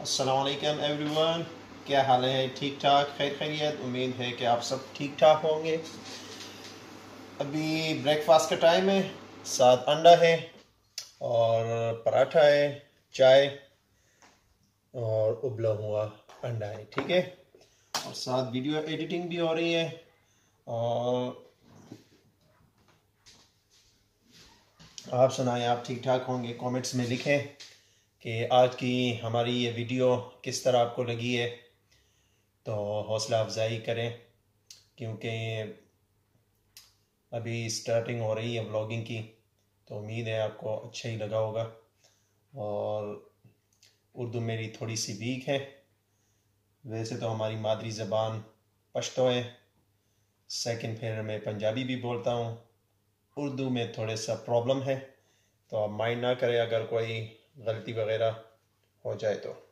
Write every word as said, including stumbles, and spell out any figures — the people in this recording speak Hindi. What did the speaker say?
अस्सलाम वालेकुम एवरीवन, क्या हाल है? ठीक ठाक, खैर खैरियत। उम्मीद है कि आप सब ठीक ठाक होंगे। अभी ब्रेकफास्ट का टाइम है। साथ अंडा है और पराठा है, चाय और उबला हुआ अंडा है, ठीक है। और साथ वीडियो एडिटिंग भी हो रही है। और आप सुनाएं, आप ठीक ठाक होंगे? कमेंट्स में लिखें कि आज की हमारी ये वीडियो किस तरह आपको लगी है, तो हौसला अफजाई करें, क्योंकि अभी स्टार्टिंग हो रही है व्लॉगिंग की। तो उम्मीद है आपको अच्छा ही लगा होगा। और उर्दू मेरी थोड़ी सी वीक है। वैसे तो हमारी मादरी ज़बान पश्तो है, सेकंड फिर मैं पंजाबी भी बोलता हूँ। उर्दू में थोड़े सा प्रॉब्लम है, तो आप माइंड ना करें अगर कोई गलती वगैरह हो जाए तो।